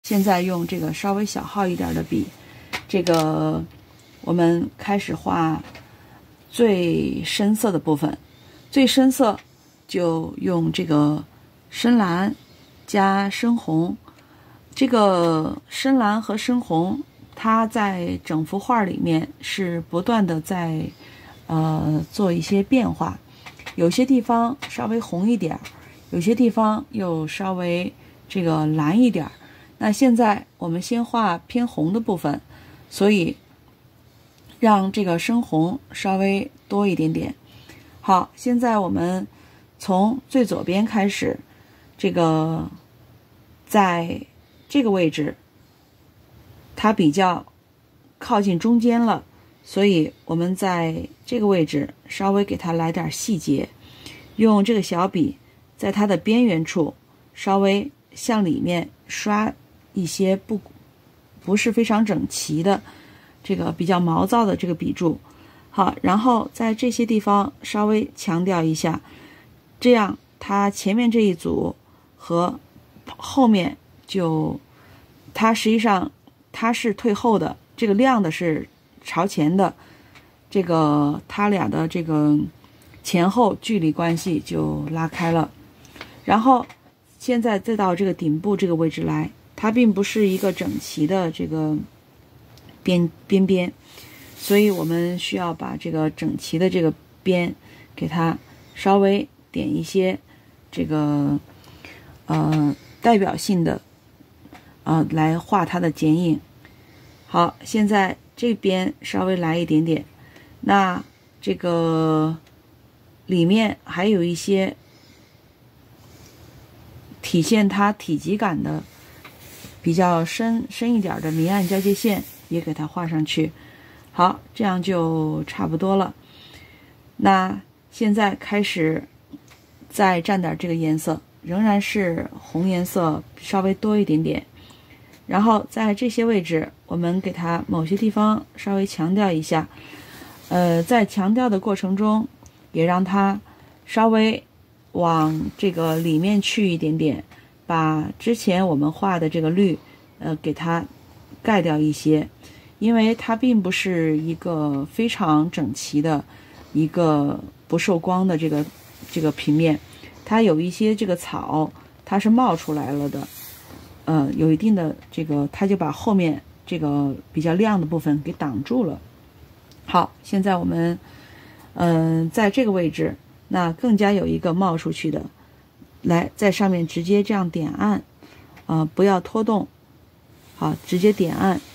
现在用这个稍微小号一点的笔，这个我们开始画最深色的部分。最深色就用这个深蓝加深红。这个深蓝和深红，它在整幅画里面是不断的在做一些变化，有些地方稍微红一点，有些地方又稍微这个蓝一点。那现在我们先画偏红的部分，所以让这个深红稍微多一点点。好，现在我们从最左边开始，这个在这个位置它比较靠近中间了，所以我们在这个位置稍微给它来点细节，用这个小笔在它的边缘处稍微向里面刷一些不是非常整齐的这个比较毛躁的这个笔触。好，然后在这些地方稍微强调一下，这样它前面这一组和后面就它实际上它是退后的，这个亮的是朝前的，这个它俩的这个前后距离关系就拉开了。然后现在再到这个顶部这个位置来，它并不是一个整齐的这个边，所以我们需要把这个整齐的这个边给它稍微点一些这个代表性的来画它的剪影。好，现在这边稍微来一点点，那这个里面还有一些体现它体积感的比较深一点的明暗交界线也给它画上去。好，这样就差不多了。那现在开始再蘸点这个颜色，仍然是红颜色稍微多一点点，然后在这些位置我们给它某些地方稍微强调一下，在强调的过程中也让它稍微往这个里面去一点点，把之前我们画的这个绿给它盖掉一些，因为它并不是一个非常整齐的一个不受光的这个平面，它有一些这个草它是冒出来了的，有一定的这个，它就把后面这个比较亮的部分给挡住了。好，现在我们在这个位置，那更加有一个冒出去的，来在上面直接这样点按，不要拖动，好，直接点按，